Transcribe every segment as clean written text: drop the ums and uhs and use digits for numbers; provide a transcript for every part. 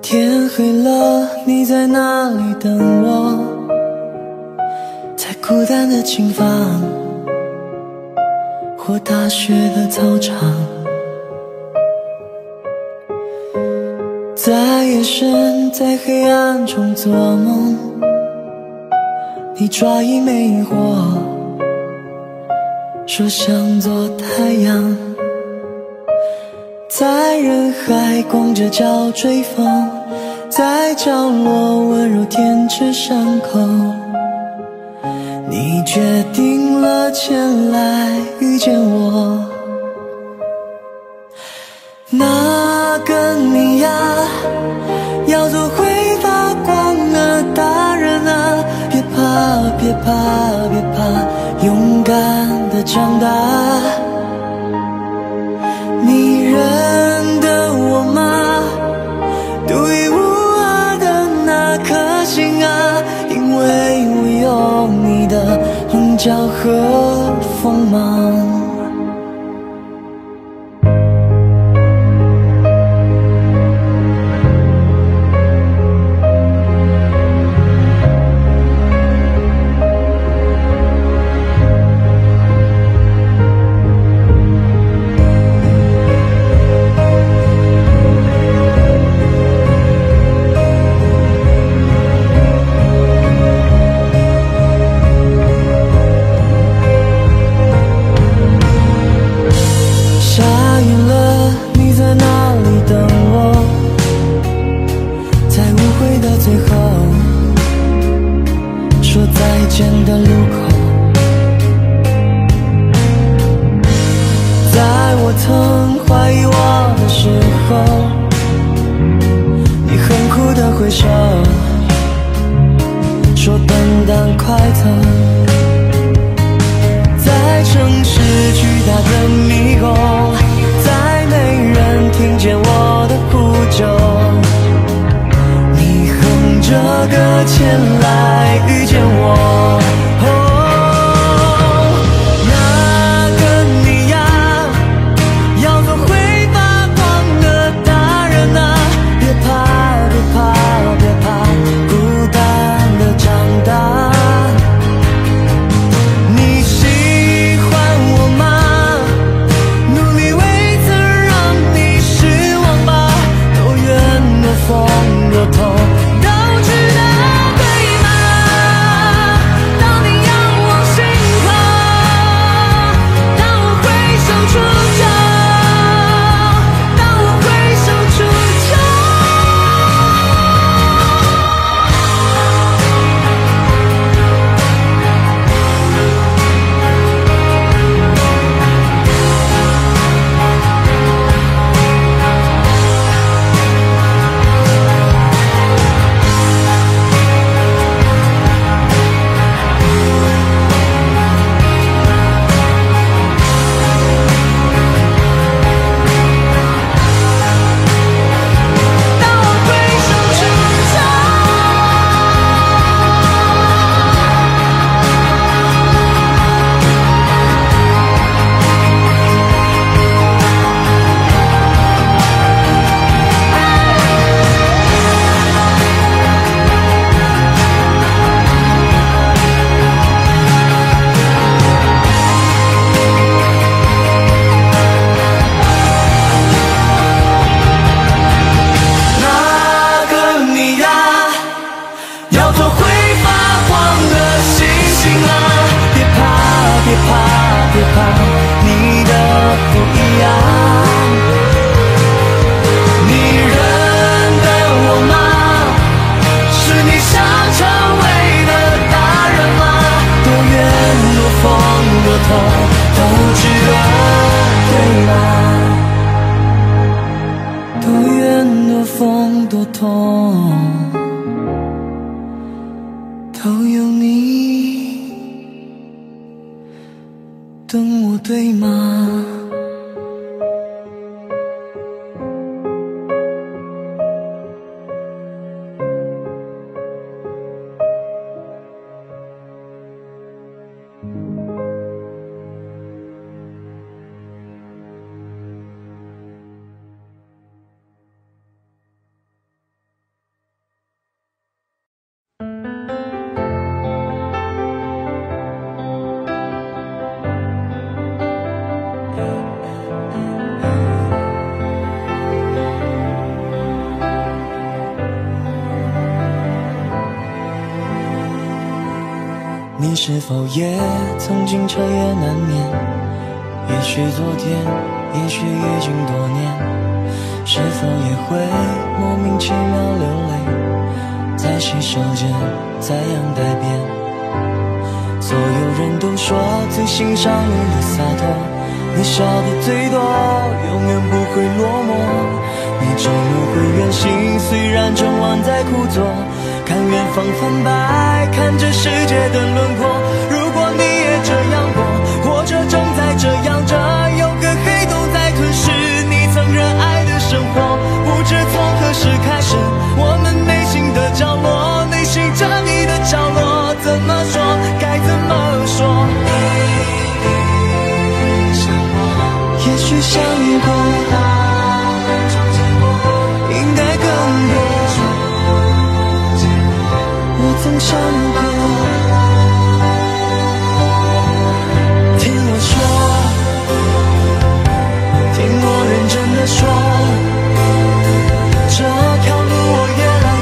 天黑了，你在哪里等我？在孤单的琴房，或大学的操场，在夜深，在黑暗中做梦，你抓一枚萤火，说想做太阳，在人海光着脚追风，在角落温柔舔舐伤口，你决定了前来遇见我。那个你呀，要做会发光的大人啊，别怕别怕别怕，勇敢的长大。你认得我吗？独一无二的那颗心啊，因为我有你的棱角和锋芒。最后说再见的路口，在我曾怀疑我的时候，你很酷的挥手，说笨蛋快走。在城市巨大的迷宫，再没人听见我的呼救，这个前来遇见我。那个你呀，要做会发光的大人啊，别怕别怕别怕，孤单的长大。你喜欢我吗？努力未曾让你失望吧，多远多风多痛别怕别怕，你的不一样。你认得我吗？是你想成为的大人吗？多远多风多痛都值得，对吧？多远多风多痛都有你等我，对吗？ 你是否也曾经彻夜难眠？也许昨天，也许已经多年，是否也会莫名其妙流泪，在洗手间，在阳台边。所有人都说最欣赏你的洒脱，你笑的最多，永远不会落寞。你终于会远行，虽然整晚在枯坐，看远方泛白，看着世界的轮廓。如果你也这样过，或者正在这样着，有个黑洞在吞噬你曾热爱的生活。不知从何时开始，我们内心的角落，内心着你的角落，怎么说，该怎么说？也许想过，应该更多。我曾想过，听我说，听我认真的说，这条路我也来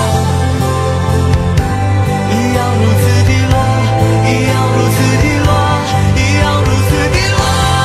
过，一样如此低落，一样如此低落，一样如此低落。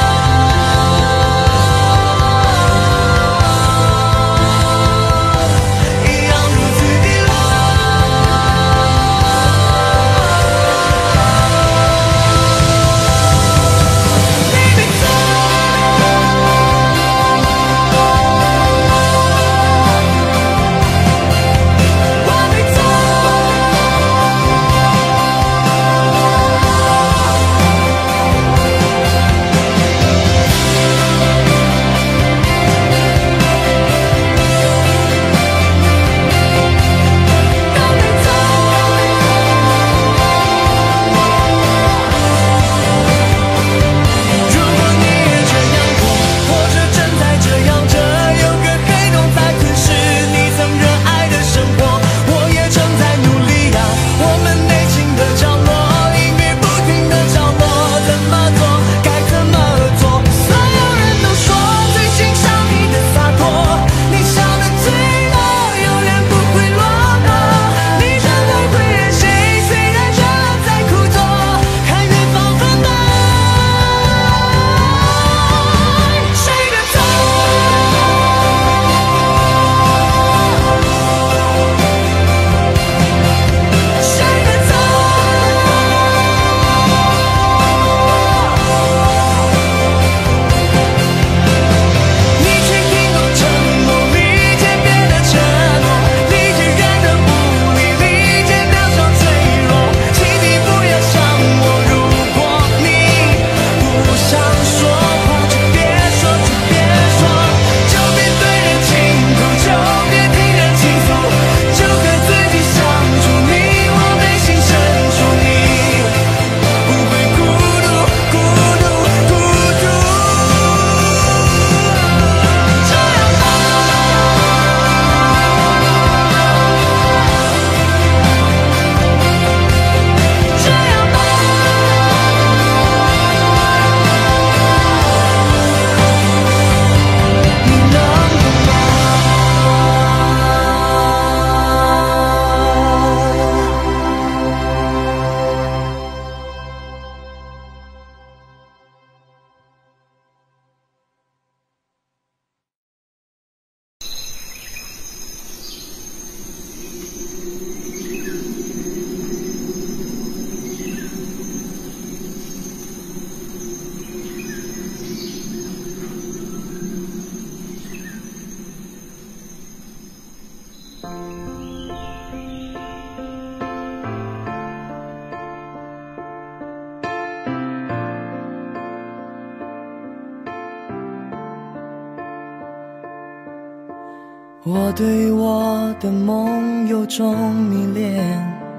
我对我的梦有种迷恋，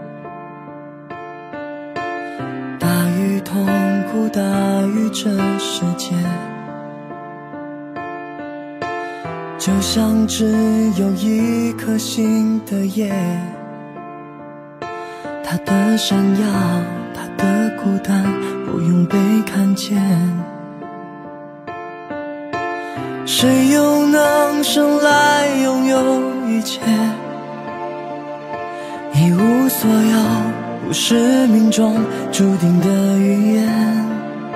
大于痛苦，大于这世界，就像只有一颗心的夜，它的闪耀，它的孤单，不用被看见。谁又能生来拥有一切，一无所有， 不是命中注定的语言，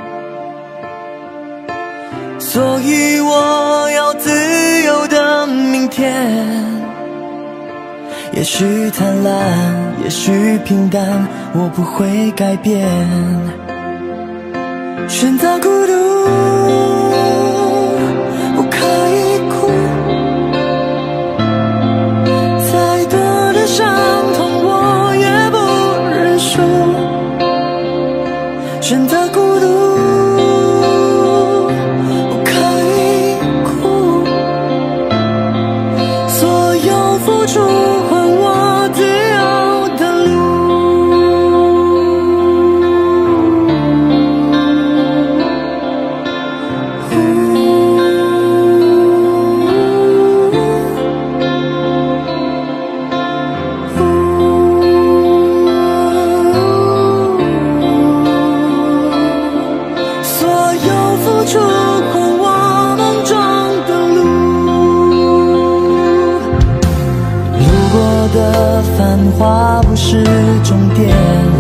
所以我要自由的明天。也许贪婪，也许平淡，我不会改变。选择孤独，不可以哭。再多的伤痛，我也不认输。选择孤独，不可以哭。所有付出。繁华不是终点，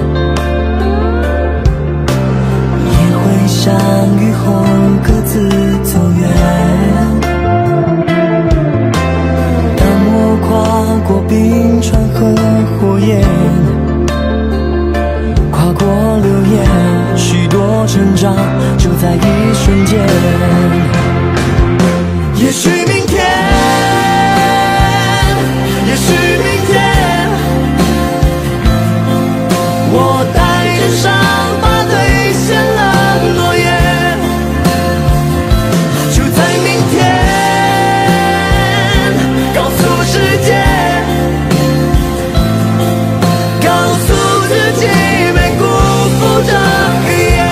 也会相遇后各自走远。当我跨过冰川和火焰，跨过流言，许多成长就在一瞬间。也许明天，也许明天，我带着伤疤兑现了诺言，就在明天，告诉世界，告诉自己，没辜负这预言。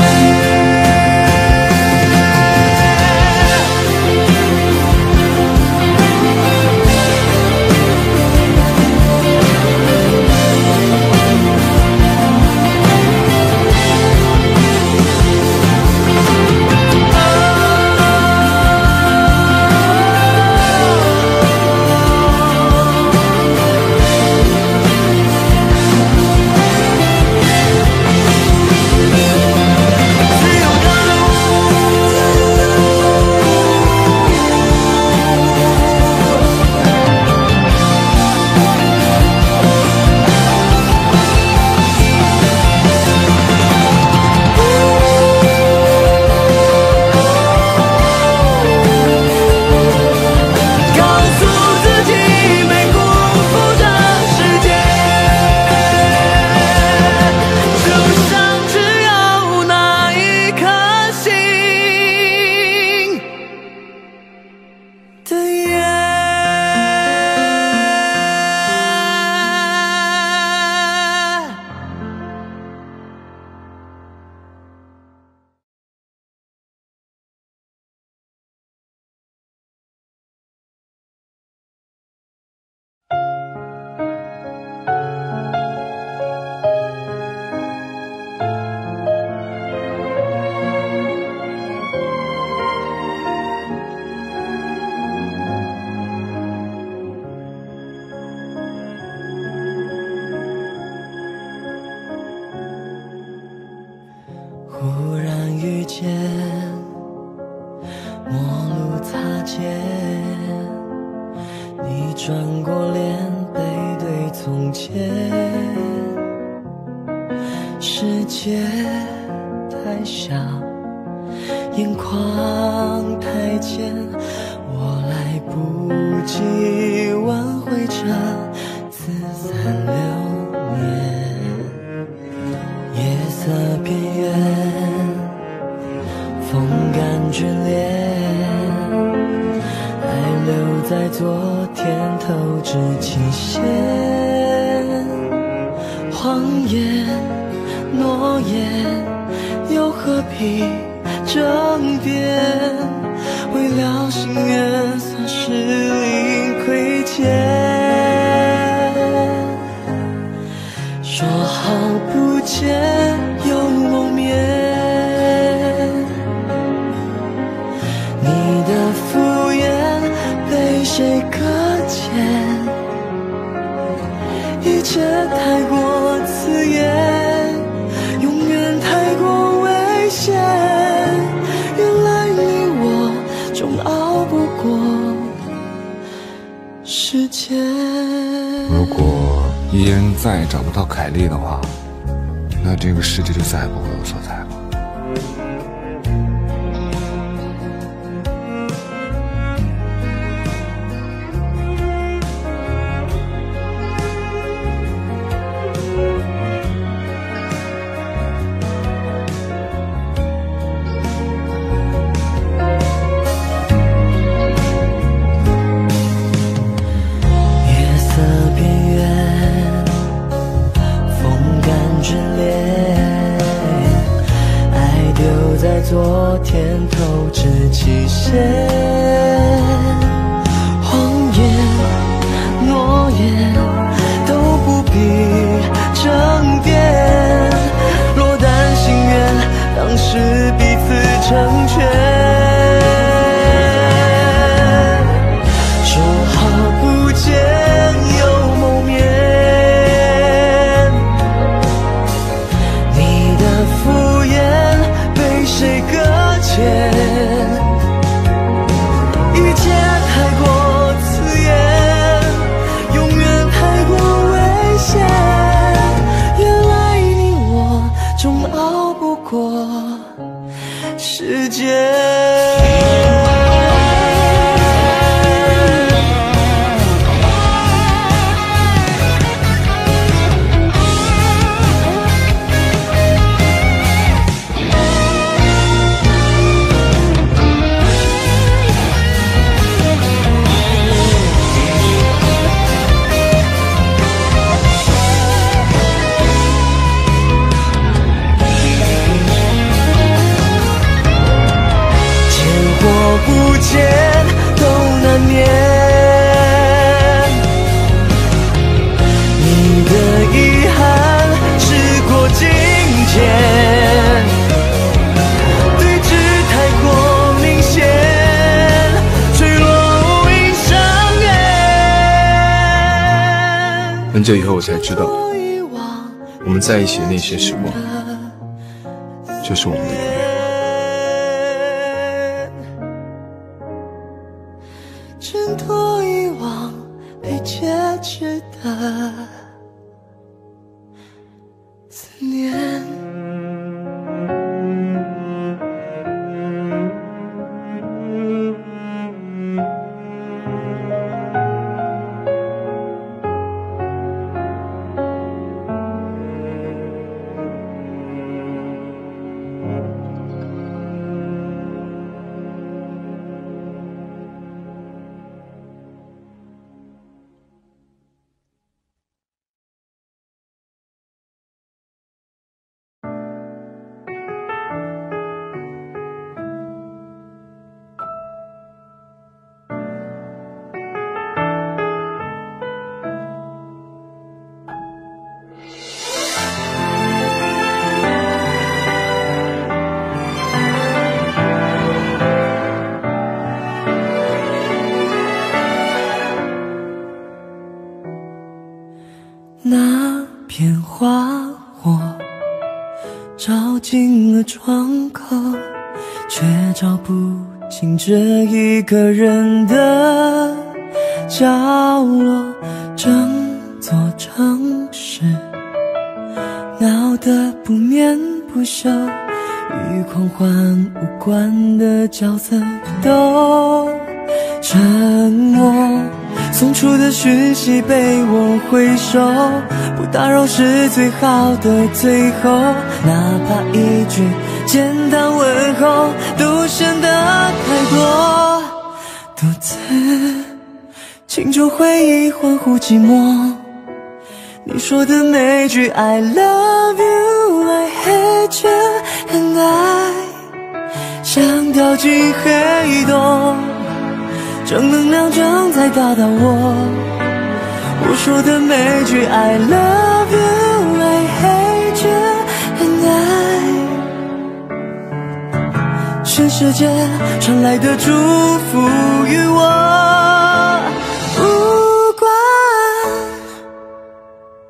忽然遇见，陌路擦肩，你转过脸，背对从前。世界太小，眼眶太浅，我来不及挽回这四散流年。夜色边缘，风干眷恋，还留在昨天透支期限。谎言诺言又何必争辩，为了心愿算是零亏欠。说好不见又谋面，你的敷衍被谁搁浅？ 一切太过刺眼，永远太过危险。原来你我终熬不过时间。 如果伊恩再也找不到凯莉的话，那这个世界就再也不会有所猜了。 昨天透支期限，谎言诺言都不必争辩，落单心愿当时彼此成全，说好不见又谋面，你的敷衍谁搁浅？一切太过刺眼，永远太过危险。原来你我终熬不过时间。不见都难免，你的遗憾时过境迁，对峙太过明显，坠落无影上演。 很久以后我才知道，我们在一起的那些时光，就是我们的永远。 挣脱遗忘被劫持的思念。那片花火照进了窗口，却照不进这一个人的角落。整座城市闹得不眠不休，与狂欢无关的角色都沉默。送出的讯息被我回收，不打扰是最好的最后，哪怕一句简单问候都显得太多。独自庆祝回忆，欢呼寂寞。你说的每句 I love you I hate you and I 像掉进黑洞，正能量正在打倒我说的每句 I love you I hate you and I 全世界传来的祝福与我无关。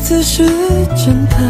次是真的，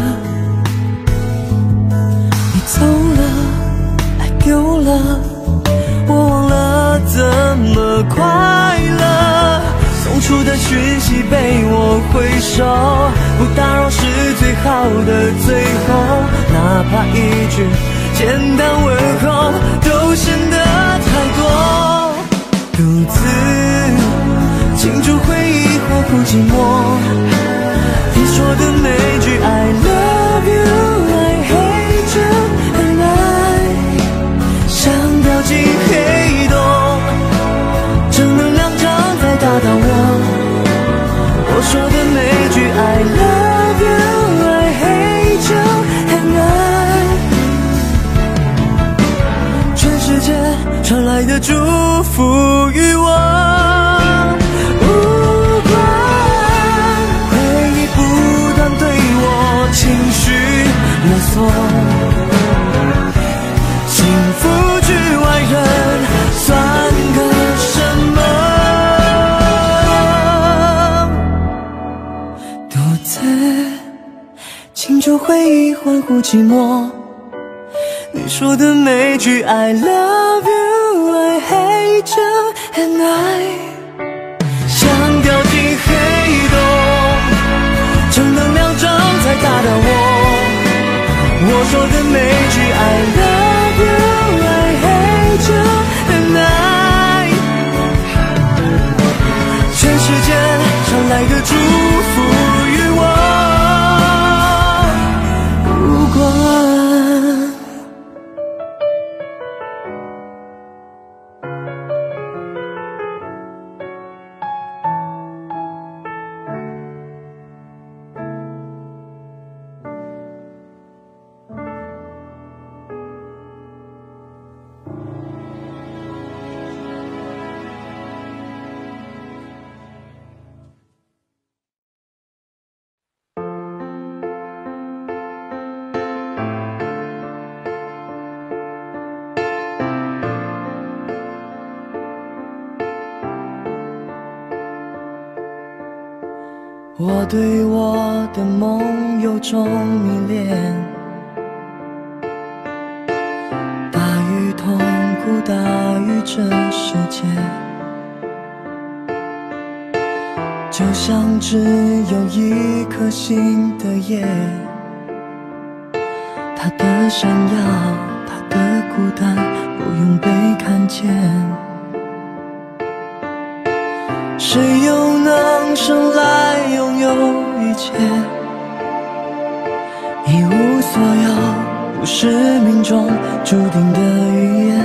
你走了，爱丢了，我忘了怎么快乐。送出的讯息被我回收，不打扰是最好的最后，哪怕一句简单问候都显得太多。独自庆祝回忆，欢呼寂寞。你说的每句 I love you I hate you and I 像掉进黑洞，正能量正在打倒我说的每句 I love you I hate you and I 全世界传来的祝福于我。情绪勒索，幸福局外人算个什么？独自庆祝回忆，欢呼寂寞。你说的每句 I love you I hate you and I 像掉进黑洞，正能量正在打倒我说的每句 I love you I hate you and I 全世界传来的祝福与我无关。我对我的梦有种迷恋，大于痛苦，大于这世界，就像只有一颗心的夜，它的闪耀，它的孤单，不用被看见。谁又能生来拥有一切？一无所有，不是命中注定的语言。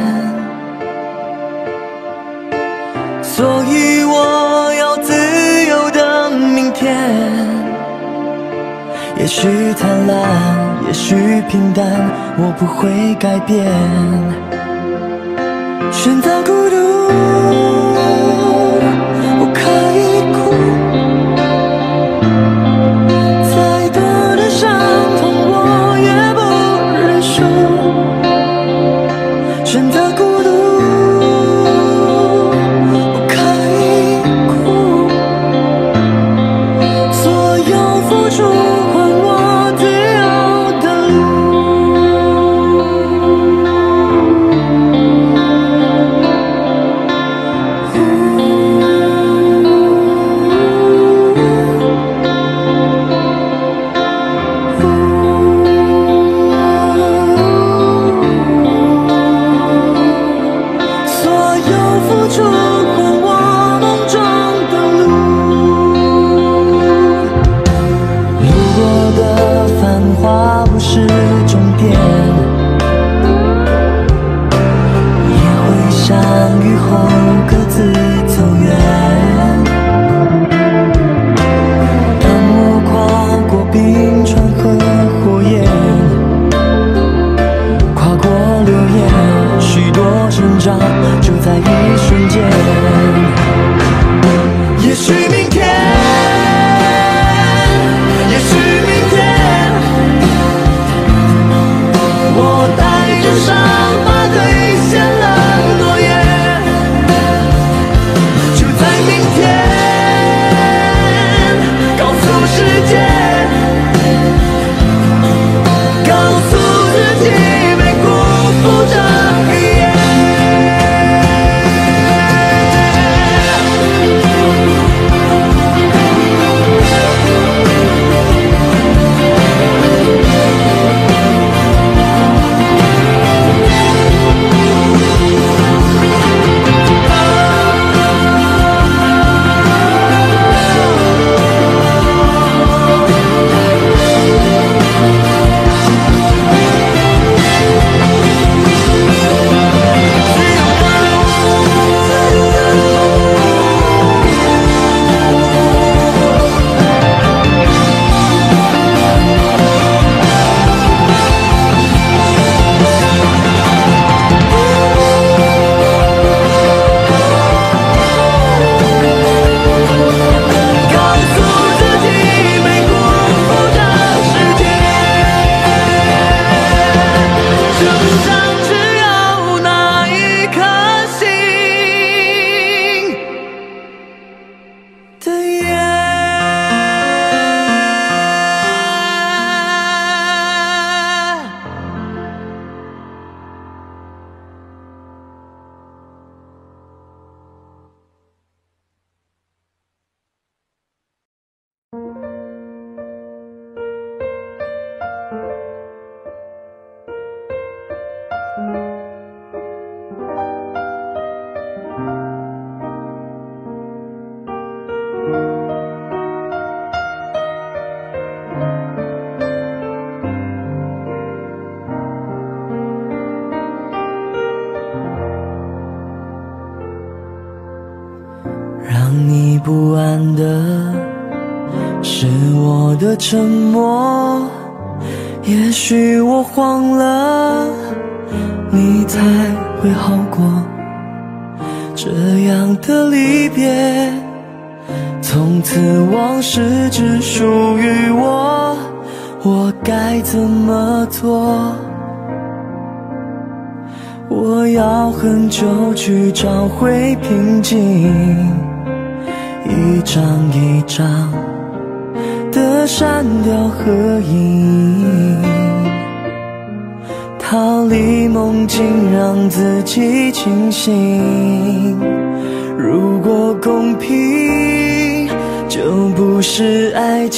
所以我要自由的明天，也许灿烂，也许平淡，我不会改变。选择孤独，我可以哭，再多的伤痛我也不认输。选择孤独，我可以哭，所有付出换我自由的路。不是终点，也会相遇后各自走远。当我跨过冰川和火焰，跨过流言，许多成长就在一瞬间。 让你不安的是我的沉默，也许我慌了，你才会好过。这样的离别，从此往事只属于我，我该怎么做？我要很久去找回平静，一张一张的删掉合影，逃离梦境让自己清醒。如果公平，就不是爱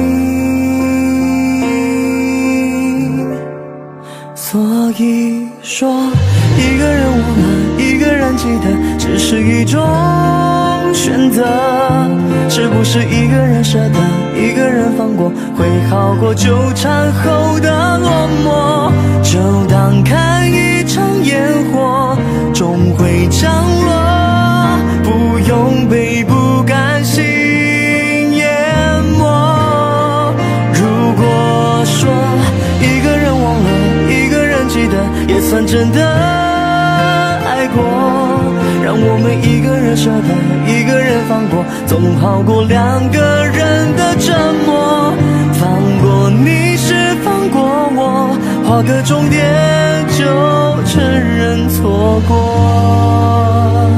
情。所以说，一个人忘了，一个人记得，只是一种选择。是不是一个人舍得，一个人放过，会好过纠缠后的落寞？就当看一场烟火，终会降落，不用被不甘心淹没。如果说一个人忘了，一个人记得，也算真的爱过。让我们一个人舍得，一个人放过，总好过两个人的折磨。放过你是放过我，画个终点就承认错过。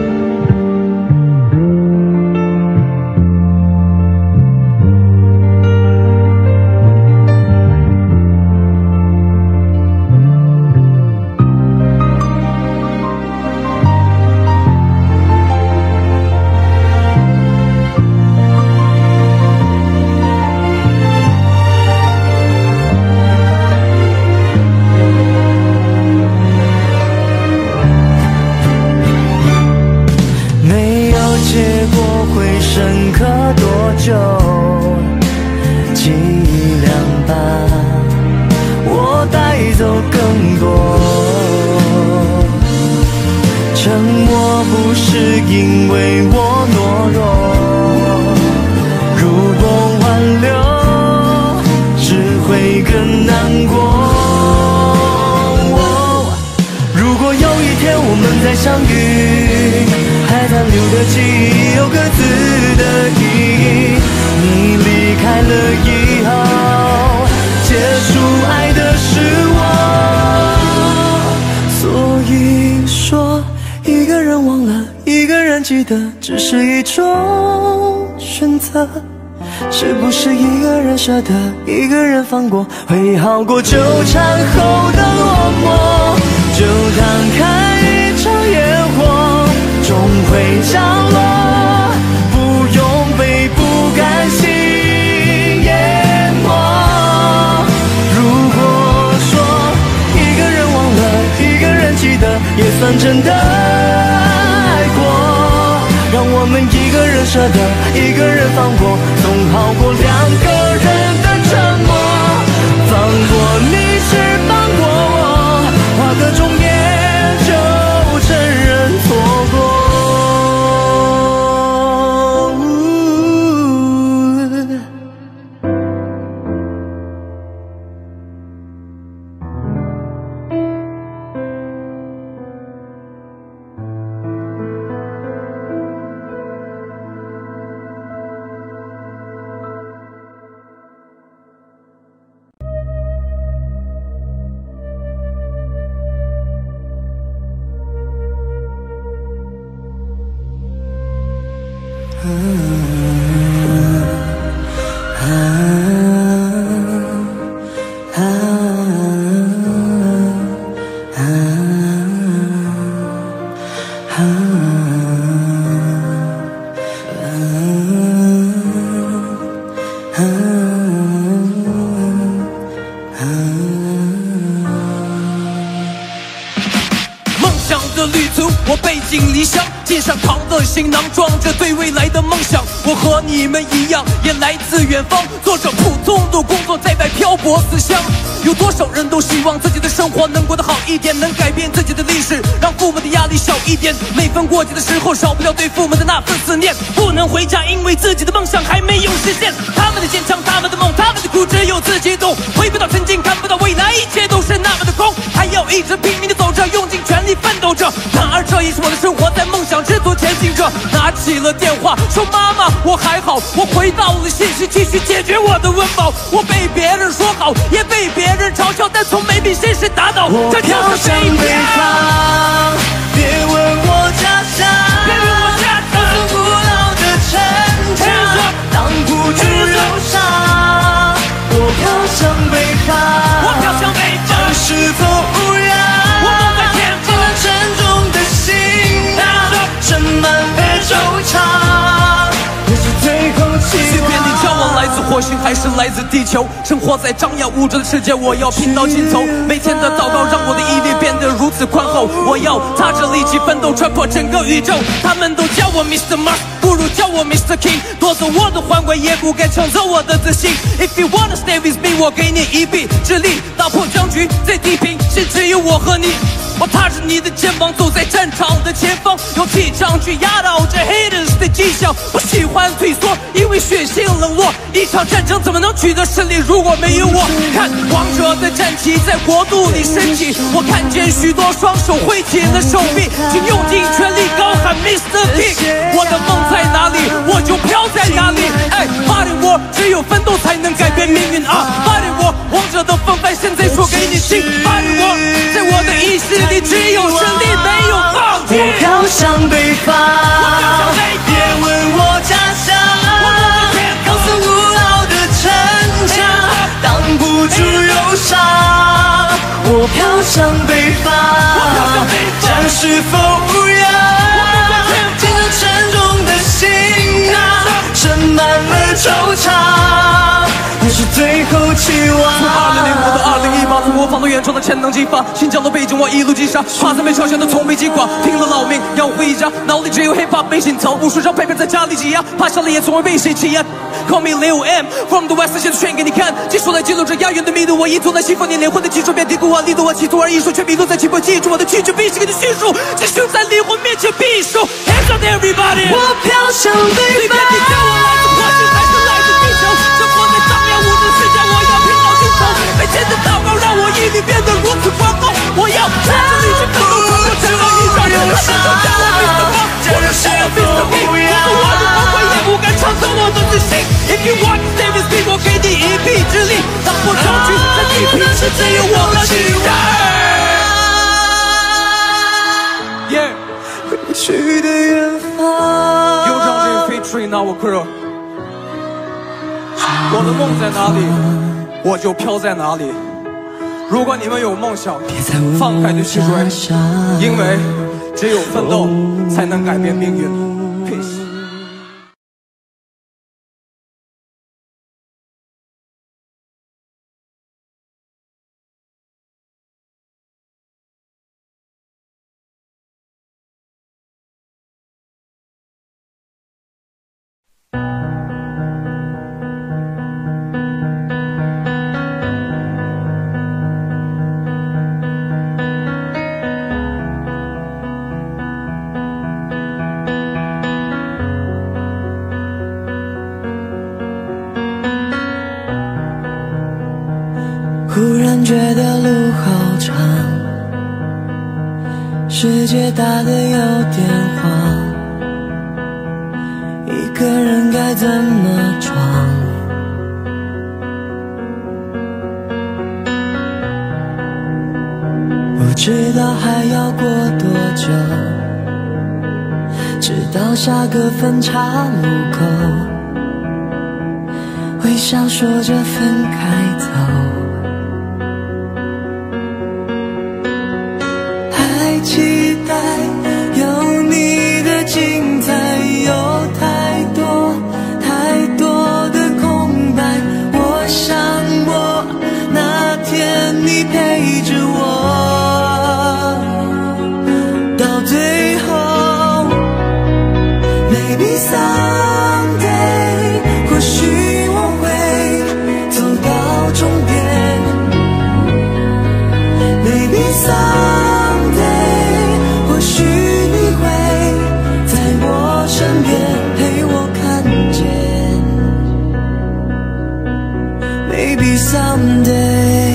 结果会深刻多久？记忆两把，我带走更多。沉默不是因为我懦弱，如果挽留，只会更难过。如果有一天我们再相遇，还残留的记忆有各自的意义。你离开了以后，结束爱的是我。所以说，一个人忘了，一个人记得，只是一种选择。是不是一个人舍得，一个人放过，会好过纠缠后的落寞？就当看一场烟火，终会降落，不用被不甘心淹没。如果说一个人忘了，一个人记得，也算真的爱过。让我们一个人舍得，一个人放过，总好过两个人的沉默。放过你是放过我，画个终点就承认错过。 行囊装着对未来的梦想。我和你们一样，也来自远方，做着普通的工作，在外漂泊思乡。有多少人都希望自己的生活能过得好一点，能改变自己的历史，让父母的压力小一点。每逢过节的时候，少不了对父母的那份思念。不能回家，因为自己的梦想还没有实现。他们的坚强，他们的梦，他们的苦，只有自己懂。回不到曾经，看不到未来，一切都是那么的空。还要一直拼命的走着，用尽全力奋斗着。然而这也是我的生活，在梦想之途前行着。拿起了电话，说妈妈，我还好。我回到了现实，继续解决我的温饱。我被别人说好，也被别人嘲笑，但从没被现实打倒。 我飘向北方，别问我家乡，我从古老的城墙，挡不住忧伤。我飘向北方，这是否无恙？尽了沉重的行囊，盛满了惆怅，也是最后期望。 随便你叫我来自火星还是来自地球，生活在张牙舞爪的世界，我要拼到尽头。每天的祷告让我的毅力变得如此宽厚，我要踏着力气奋斗，穿破整个宇宙。他们都叫我 Mr. Mars， 不如叫我 Mr. King， 夺走我的皇冠，也不该抢走我的自信。If you wanna stay with me， 我给你一臂之力，打破僵局，在地平线只有我和你。我踏着你的肩膀，走在战场的前方，用气场去压倒这 haters 的迹象。我喜欢退缩，因为血性冷落。一场战争怎么能取得胜利，如果没有我？看王者的战旗在国度里升起，我看见许多双手挥起了手臂，请用尽全力高喊 Mr. King。我的梦在哪里，我就飘在哪里。哎，Fighting War， 只有奋斗才能改变命运啊 ！Fighting War， 王者的风范现在说给你听。Fighting War， 在我的意识里只有胜利，没有放弃。 我飘向北方，别问我家乡，高耸古老的城墙，挡不住忧伤。我飘向北方，战是否无恙？尽了沉重的行囊，盛满了惆怅，也是最后期望。 从2005到2018，从我放到远程的潜能激发，新疆的北京我一路击杀，怕三被嘲笑的从没击垮，拼了老命要回家，脑里只有 hip hop 没心操，无数张配片在家里挤压，怕笑了也从未被谁欺压。Call me Lil M from the West， 现在炫给你看，技术来记录着押韵的密度，我一图来西方年灵魂的技术，遍地孤寒力度，我企图而艺术，却迷路在起步，记住我的气质，必须给你叙述，这就在灵魂面前必输。Hands up everybody， 我飘向北方。 你叫我来自火星还是来自地球？生活在张牙舞爪的世界，我要拼到尽头。每天的祷告让我毅力变得如此宽厚，我要踏着力气奋斗，穿过整个宇宙。他们都叫我 Mr. King， 我是 Mr. King， 不是我的光辉也不敢抢走我的自信。If you want to stay with me， 我给你一臂之力，打破僵局，在地平线只有我和你。Yeah， 回去的远方。 有张这 featuring our crew。我的梦在哪里，我就飘在哪里。如果你们有梦想，放开的去追，因为只有奋斗才能改变命运。Peace。 忽然觉得路好长，世界大得有点慌，一个人该怎么闯？不知道还要过多久，直到下个分岔路口，微笑说着分开走。期待有你的精彩，有太多太多的空白。我想我那天你陪着我，到最后 Maybe someday， 或许我会走到终点。Maybe someday， 或许你会在我身边陪我看见。Maybe someday。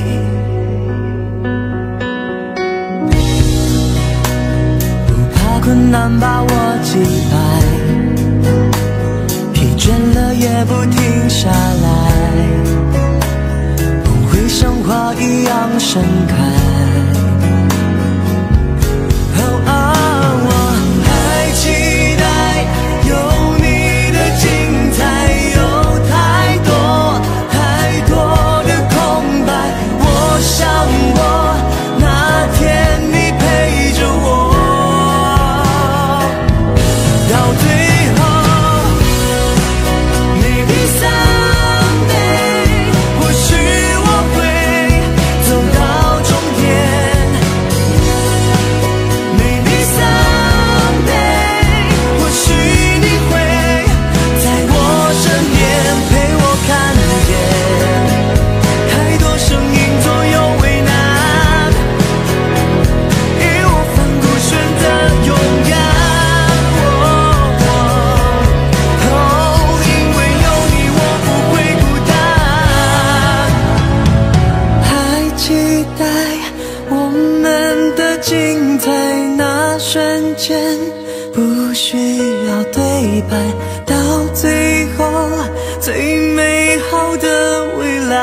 困难把我击败，疲倦了也不停下来，梦会像花一样盛开。我还期待有你的精彩，有太多太多的空白。我想我那天你陪着我。到最后 Maybe someday， 或许我会走到终点。 Maybe someday， 或许你会在我身边陪我看见。太多声音左右为难，而我反复选择勇敢。精彩那瞬间不需要对白，到最后最美好的未来，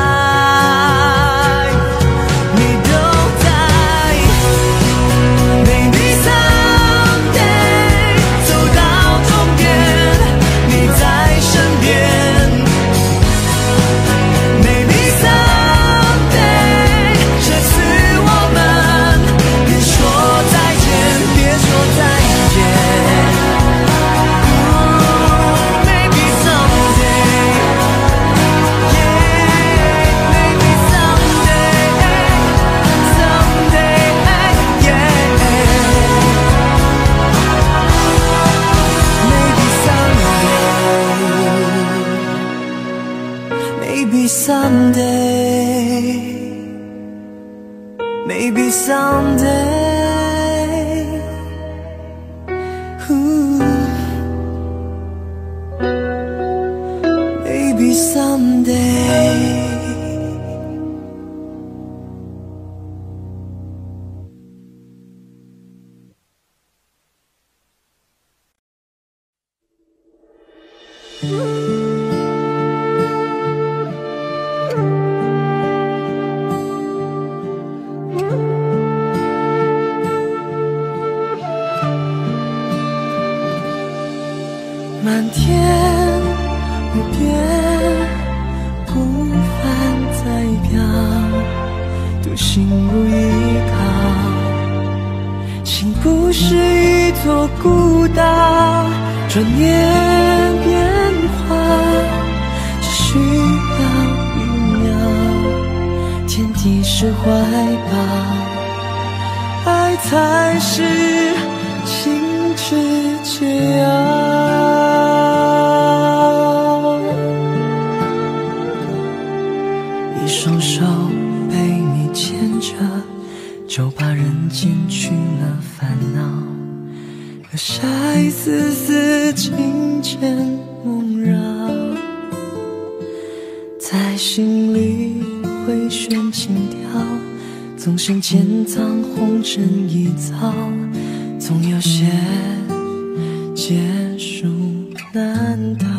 你都在。Maybe someday， 走到终点，你在身边。Maybe someday， 这次我们别说再见，别说再见。Maybe someday， Maybe someday， someday， Maybe someday，Maybe someday，Maybe someday。漫天无边，孤帆在飘，独行无依靠。心不是一座孤岛，转眼变化，只需要1秒。天地是怀抱，爱才是情之解药。一双手被你牵着，就把人间去了烦恼，留下一丝丝情牵梦绕，在心里回旋轻跳，纵身潜藏红尘一遭，总有些结束难逃。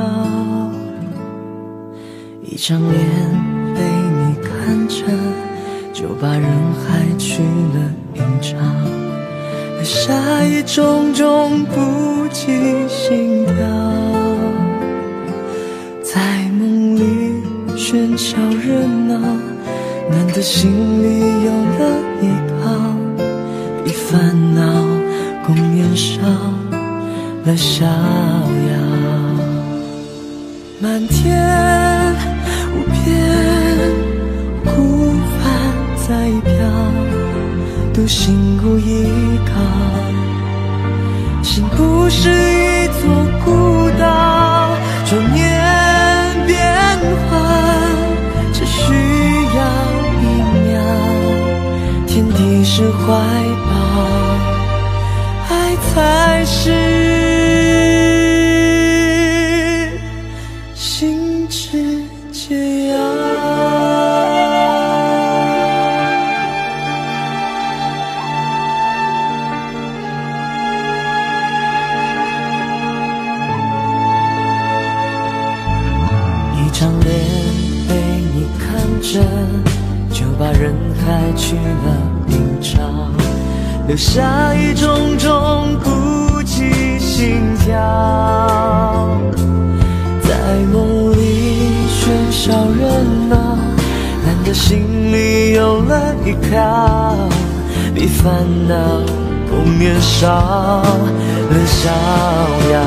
一张脸被你看着，就把人海去了映照，留下一种种不羁心跳。在梦里喧嚣热闹，难得心里有了依靠，比烦恼共年少了逍遥。漫天无边，孤帆在飘，独行无依靠。心不是一座座孤岛，转念变幻，只需要1秒。天地是怀抱，爱才是心之解药。一张脸被你看着，就把人海去了明朝，留下一种种孤寂心跳。在梦里喧嚣热闹，难得心里有了依靠，比烦恼不年少了逍遥。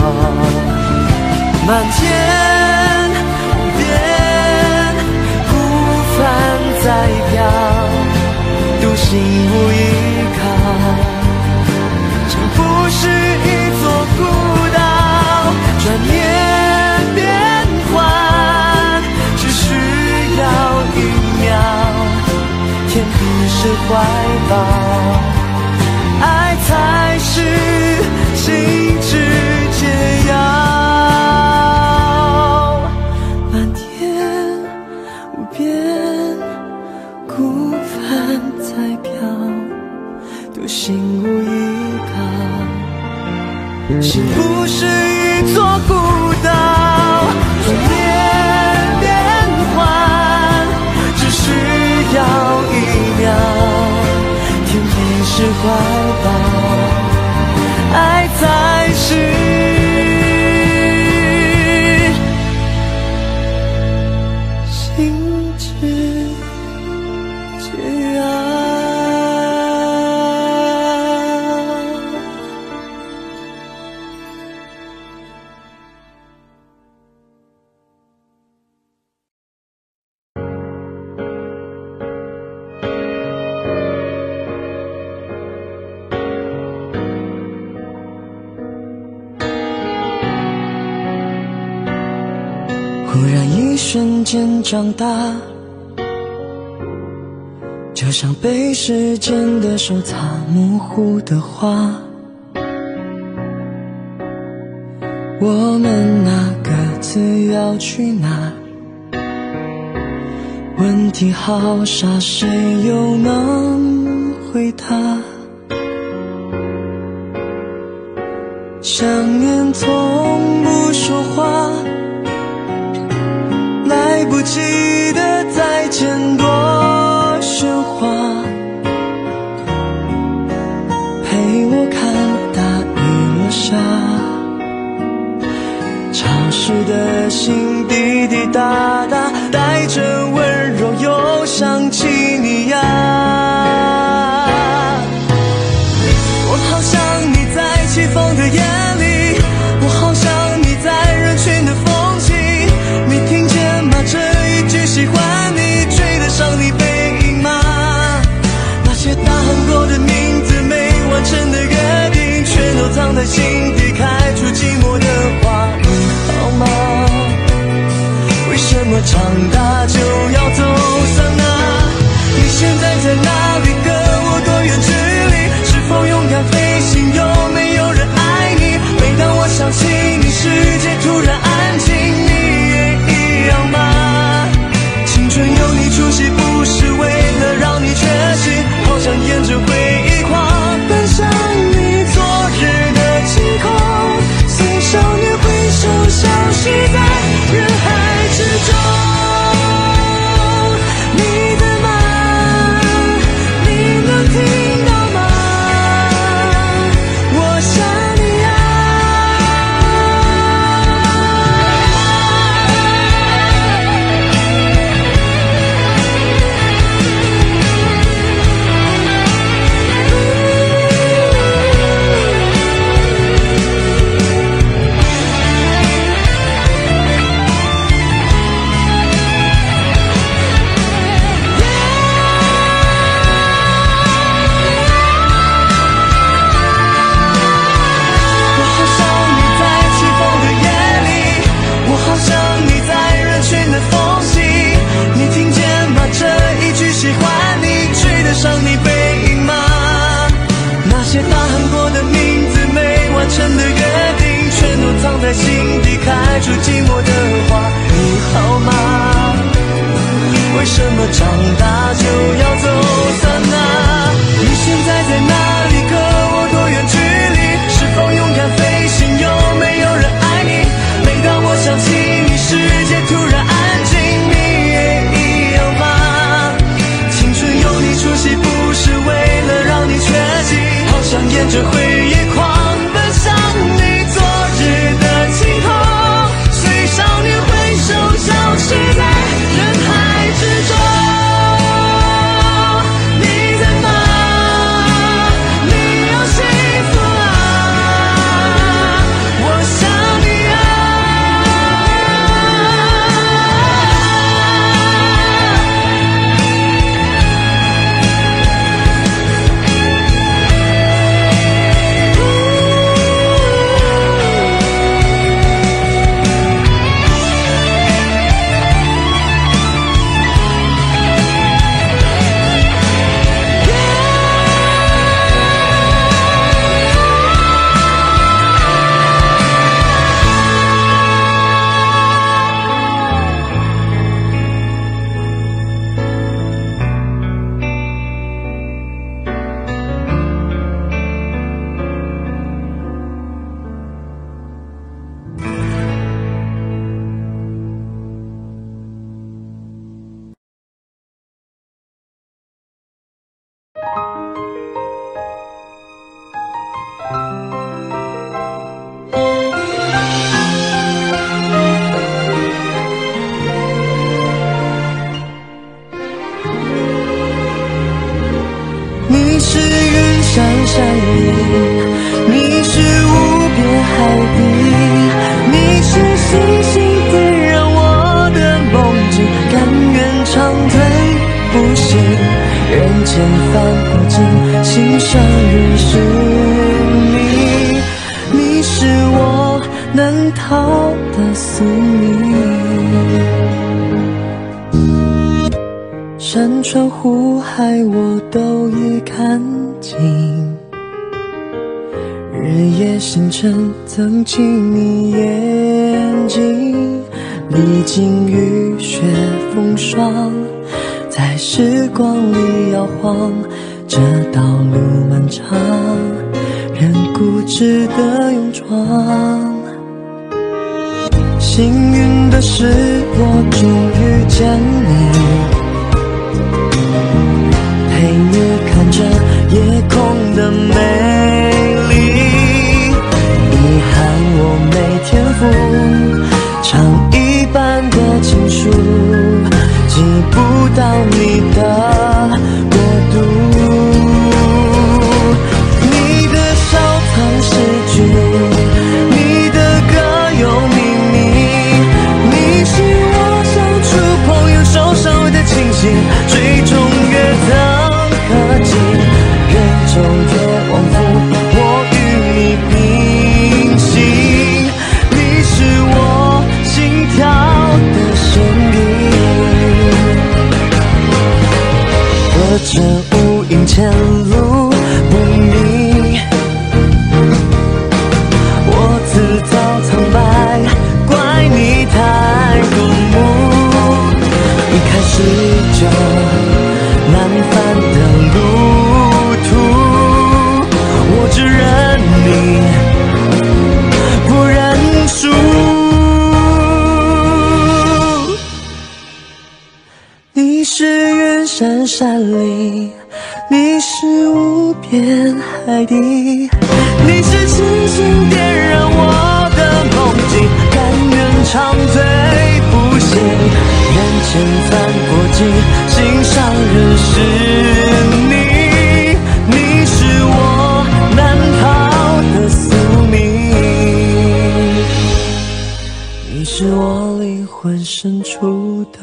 漫天无边孤帆在飘，独行无依靠，这不是一座孤岛，转念变幻，只需要1秒。天地是怀抱，爱才是心之解药。漫天无边孤帆在飘，独行无依靠，心不是一座孤岛，转念变幻，只需要1秒。天地是怀抱，爱才是心之解药。忽然一瞬间长大，就像被时间的手擦模糊的画。我们那各自要去哪？问题好傻，谁又能回答？想念从不说话，来不及的再见多喧哗，陪我看大雨落下，潮湿的心滴滴答答，带着温柔又想起你呀。我好想你在起风的夜里，我好想你在人群的风景，你听见吗？这一句喜欢你追得上你背影吗？那些大喊过的名字，没完成的约定，全都藏在心底，开出寂寞的花。你好吗？为什么长大就要走散呢？你现在在哪里？跟我多远距离？是否勇敢飞行？有没有人爱你？每当我想起你，世界突然安静，你也一样吗？青春有你出席，不是为了让你缺席，好想沿着回忆跨奔向你昨日的晴空，随少年挥手消失在人海之中。 出寂寞的话，你好吗？为什么长大就要走散啊？你现在在哪里？和我多远距离？是否勇敢飞行？有没有人爱你？每当我想起你，世界突然安静，你也一样吗？青春有你出席，不是为了让你缺席，好想沿着回忆狂奔向你昨日的尽头，随少年挥手消失在人海之中。你是云闪闪里，你是无边海底，你是星星点燃我的梦境，甘愿长退不行，人间繁华尽，心上人是你，你是我难逃的宿命。山川湖海我都已看尽，日夜星辰曾进你眼睛，历经雨雪风霜，在时光里摇晃，这道路漫长，人固执的勇闯。幸运的是我终于见你，陪你看着夜空的美丽，遗憾我没天赋唱一半的情书，记不到你的国度。你的收藏诗句，你的歌有秘密，你是我相处朋友受伤的清醒，最终越等可及，人昼夜往复，我与你并行，你是我心跳的声音，隔着无垠前路不明，我自造苍白，怪你太过目，一开始就难返的路途，我只认你不认输。你是云闪闪里，你是无边海底，你是星星点燃我的梦境，甘愿长退不行，人间繁波尽，心上人是你，你是我难逃的宿命，你是我灵魂深处的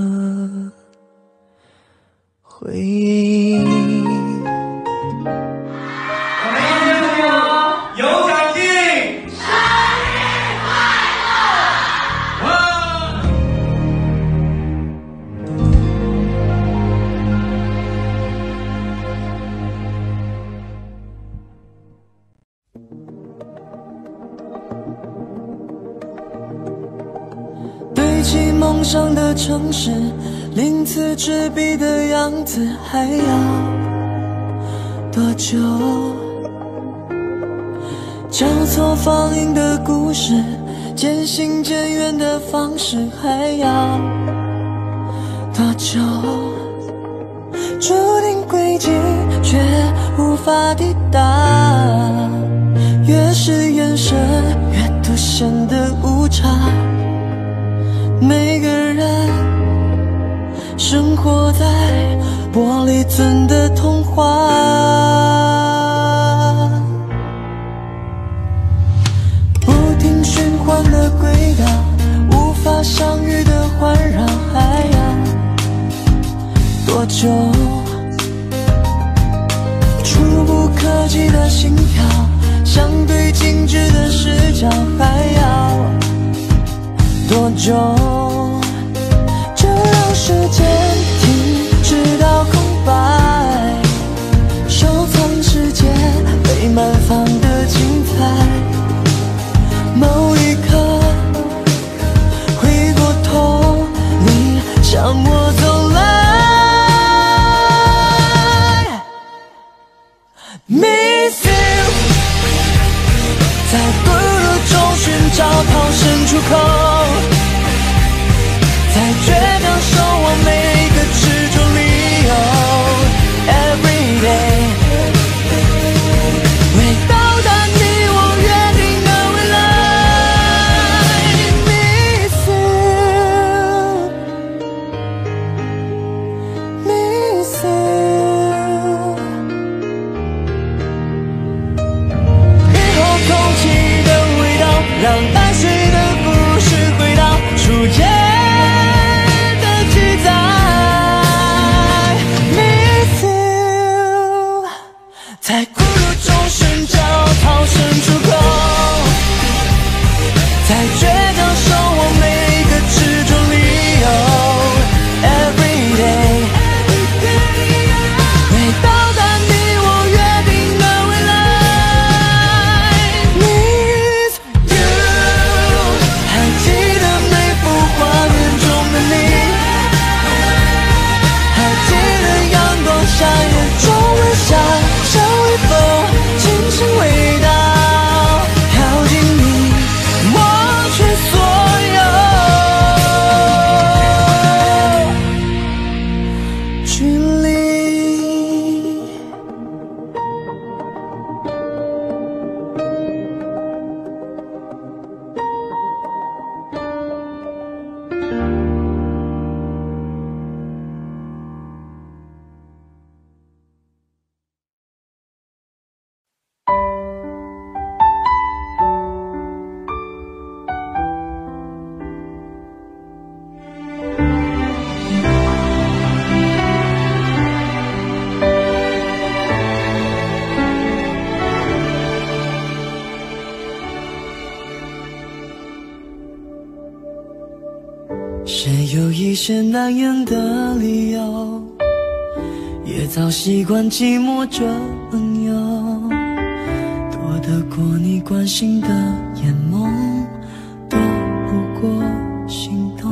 回忆。 有奖金！ 梦想的城市，鳞次栉比的样子，还要多久？交错放映的故事，渐行渐远的方式，还要多久？注定轨迹却无法抵达，越是眼神越凸显的误差。每个人生活在玻璃樽的童话，不停循环的轨道，无法相遇的环绕，还要多久？触不可及的心跳，相对静止的视角，还要多久？就让时间停止到空白，收藏世界被满放的精彩。某一刻回过头，你向我走来。Miss you， 在孤独中寻找逃生出口，在倔强守望每个执着理由。Every day， 为到达你我约定的未来。Miss you，Miss you。雨后空气的味道，让淡水的故事回到初见的记载。Miss you， 在孤独中寻找逃生出口，在倔强守望每个执着理由。Every day， 为到达你我约定的未来。Miss you， 还记得每幅画面中的你，还记得阳光下眼中微笑，像微风轻轻味道，靠近你抹去所有距离。谁有一些难言的理由，也早习惯寂寞这朋友，躲得过你关心的眼眸，躲不过心动，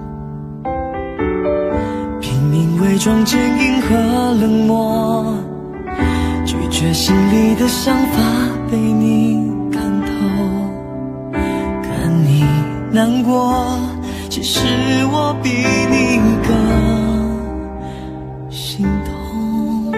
拼命伪装坚硬和冷漠，拒绝心里的想法被你看透，看你难过，其实我比你更心痛。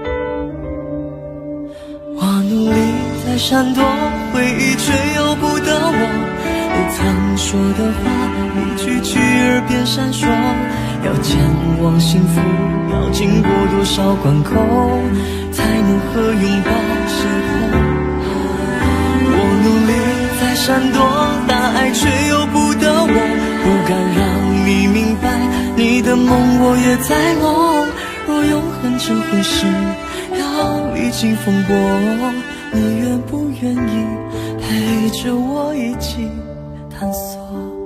我努力在闪躲回忆，却由不得我。你曾说的话，一句句耳边闪烁。要前往幸福，要经过多少关口，才能和拥抱邂逅？我努力在闪躲大爱，却由不得我。不敢让你明白，你的梦我也在梦。若永恒这回事要历经风波，你愿不愿意陪着我一起探索？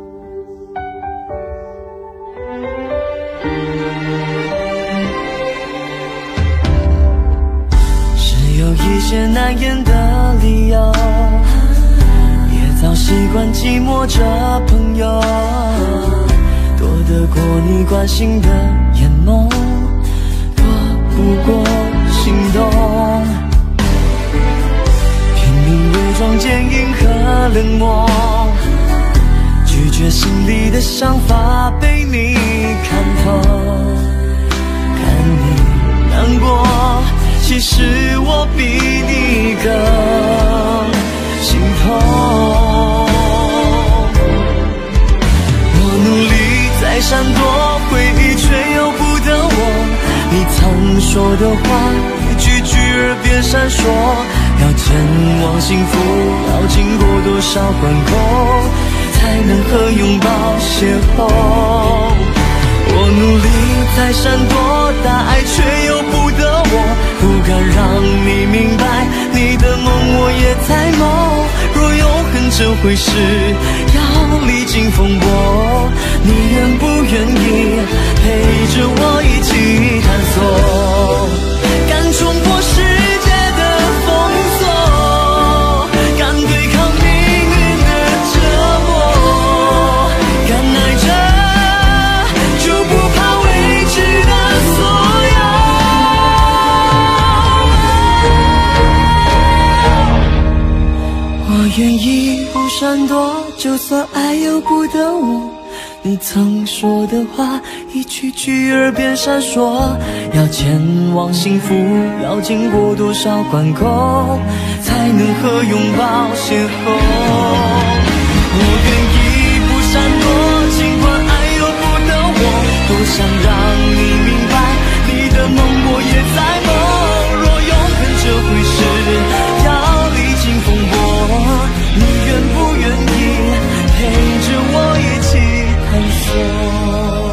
是有一些难言的理由，也早习惯寂寞这朋友，躲得过你关心的眼眸，躲不过心动，拼命伪装坚硬和冷漠，拒绝心里的想法被你看透。看你难过，其实我比你更心痛。我努力在闪躲回忆，却由不得我。你曾说的话，一句句耳边闪烁。要前往幸福，要经过多少关口，才能和拥抱邂逅。我努力在闪躲大爱，却由不得我，不敢让你明白，你的梦我也在梦。若永恒这回事要历经风波，你愿不愿意陪着我一起探索？敢冲破世界的封锁，敢对抗命运的折磨，敢爱着就不怕未知的所有。我愿义无闪躲，就算爱由不得我。你曾说的话，一句句耳边闪烁。要前往幸福，要经过多少关口，才能和拥抱邂逅？我愿义不闪躲，尽管爱由不得我。多想让你明白，你的梦我也在梦。若永恒这回事要历经风波，你愿不愿意陪着我一起探索？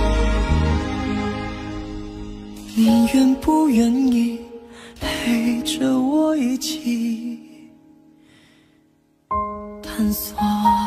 你愿不愿意陪着我一起探索？